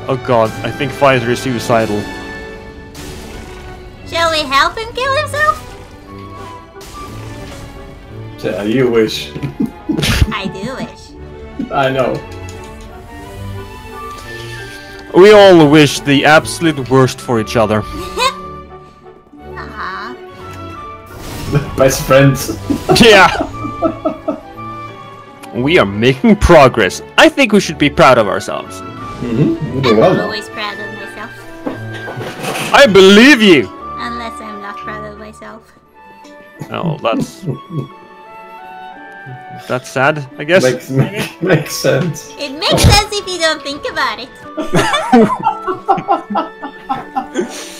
Oh god, I think Fighter is suicidal. Shall we help him kill himself? Yeah, you wish. I do wish. I know. We all wish the absolute worst for each other. Aww. Best friends. Yeah! We are making progress. I think we should be proud of ourselves. Mm-hmm. I'm always proud of myself. I believe you! Unless I'm not proud of myself. Oh, that's sad, I guess. Makes sense. It makes sense if you don't think about it.